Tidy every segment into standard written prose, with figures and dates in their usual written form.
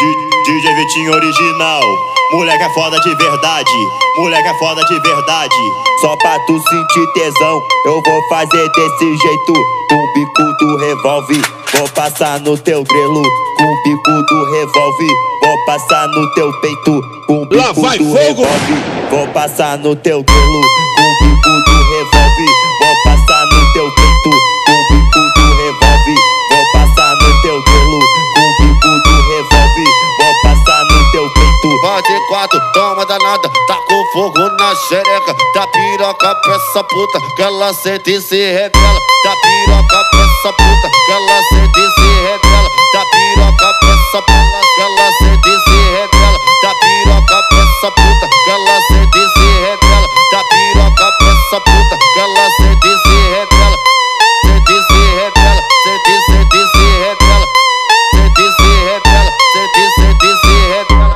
DJ Vitinho original, moleque é foda de verdade, moleque é foda de verdade. Só pra tu sentir tesão, eu vou fazer desse jeito. Com o bico do revólver, vou passar no teu grelo. Com o bico do revólver, vou passar no teu peito. Com o bico do revólver, vou passar no teu grelo. Com o bico do revólver, vou passar no teu peito. Com o bico do revólver, vou passar no teu grelo. Com o bico do revólver, vou passar no teu peito. Vai de quatro, toma danada, tá com fogo na xereca. Tá piroca pra essa puta, que ela sente e se revela. Tá piroca pra essa puta, que ela sente e se revela. Tá piroca pra essa puta, que ela sente e se revela. Tá piroca pra essa puta, que ela sente e se revela. Tá piroca pra essa puta, que ela sente e se revela. Sente e se revela, sente e se revela. Sente e se revela, sente e se revela.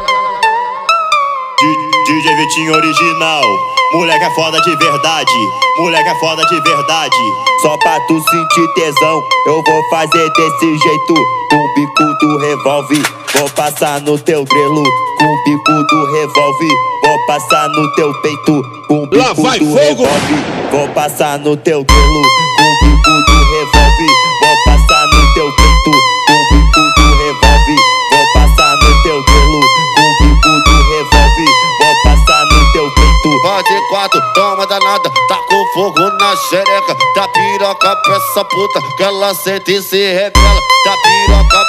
DJ Vitinho original, moleque é foda de verdade, moleque é foda de verdade. Só pra tu sentir tesão, eu vou fazer desse jeito. Com o bico do revólver, vou passar no teu grelo. Com o bico do revólver, vou passar no teu peito. Com o bico do revólver, vou passar no teu grelo. Com o bico do revólver, vou passar no teu peito. Com o bico do revólver, vou passar no teu grelo. Com o bico do revólver, vou passar no teu peito. Vai de quatro, toma danada, tá com fogo na xereca. Tá piroca pra essa puta, que ela sente e se revela. Tá piroca